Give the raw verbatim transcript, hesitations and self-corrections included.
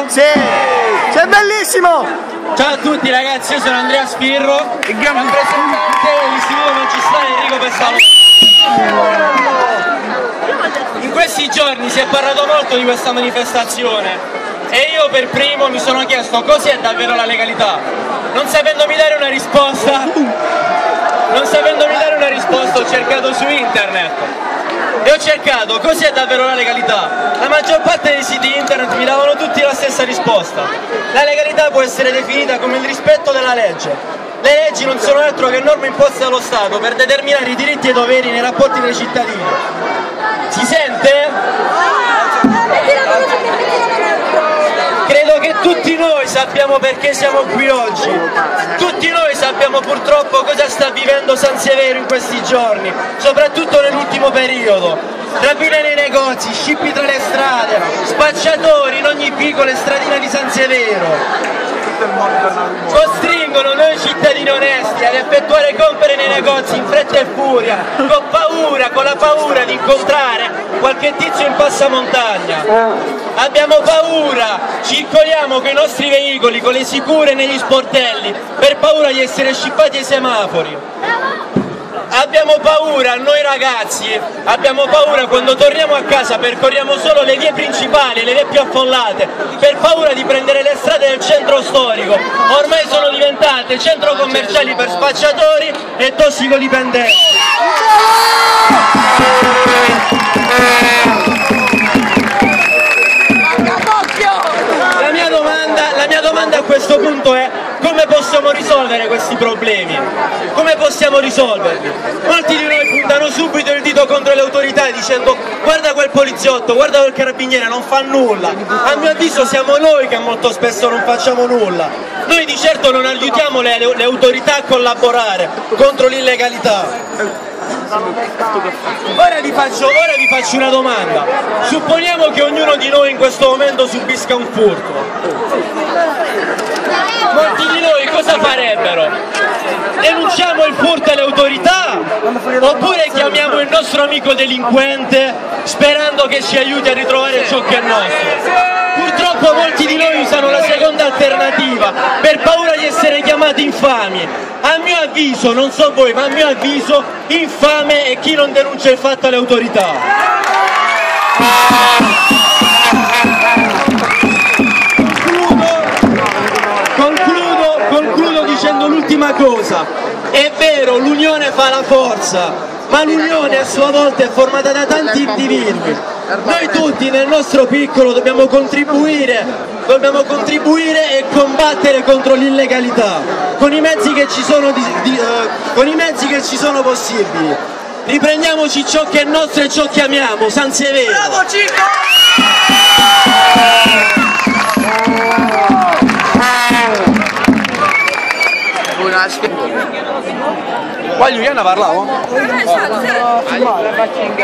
bellissimo? Sì! Sei bellissimo! Ciao a tutti ragazzi, io sono Andrea Spirro, rappresentante dell'Istituto Magistrale Enrico Pesaro. In questi giorni si è parlato molto di questa manifestazione e io per primo mi sono chiesto cos'è davvero la legalità. Non sapendomi dare una risposta, non sapendomi dare una risposta ho cercato su internet e ho cercato cos'è davvero la legalità. La maggior parte dei siti internet mi davano tutti la stessa risposta. La legalità può essere definita come il rispetto della legge. Le leggi non sono altro che norme imposte dallo Stato per determinare i diritti e i doveri nei rapporti dei cittadini. Si sente? Credo che tutti noi sappiamo perché siamo qui oggi. Tutti noi sappiamo purtroppo cosa sta vivendo San Severo in questi giorni, soprattutto nell'ultimo periodo. Rapine nei negozi, scippi tra le strade, spacciatori in ogni piccola stradina di San Severo. Costringono noi cittadini onesti ad effettuare compere nei negozi in fretta e furia, con paura, con la paura di incontrare qualche tizio in passamontagna. Abbiamo paura, circoliamo con i nostri veicoli, con le sicure negli sportelli, per paura di essere scippati ai semafori. Abbiamo paura, noi ragazzi, abbiamo paura quando torniamo a casa, percorriamo solo le vie principali, le vie più affollate, per paura di prendere le strade del centro storico. Ormai sono diventate centro commerciali per spacciatori e tossicodipendenti. La mia domanda, la mia domanda a questo punto è: come possiamo risolvere questi problemi? Come possiamo risolverli? Molti di noi puntano subito il dito contro le autorità dicendo guarda quel poliziotto, guarda quel carabiniere, non fa nulla. A mio avviso siamo noi che molto spesso non facciamo nulla. Noi di certo non aiutiamo le, le autorità a collaborare contro l'illegalità. Ora vi, faccio, ora vi faccio una domanda. Supponiamo che ognuno di noi in questo momento subisca un furto. Molti di noi cosa farebbero? Denunciamo il furto alle autorità oppure chiamiamo il nostro amico delinquente sperando che ci aiuti a ritrovare ciò che è nostro? Purtroppo molti di noi usano la seconda alternativa per paura di essere chiamati infami. A mio avviso, non so voi, ma a mio avviso infame è chi non denuncia il fatto alle autorità. Concludo, concludo dicendo l'ultima cosa. È vero, l'unione fa la forza, ma l'unione a sua volta è formata da tanti individui. Noi tutti nel nostro piccolo dobbiamo contribuire, dobbiamo contribuire e combattere contro l'illegalità con i mezzi che ci sono, di, di, uh, con i mezzi che ci sono possibili. Riprendiamoci ciò che è nostro e ciò che amiamo, San Severo. Bravo Cico! Qua Giuliana parlavo?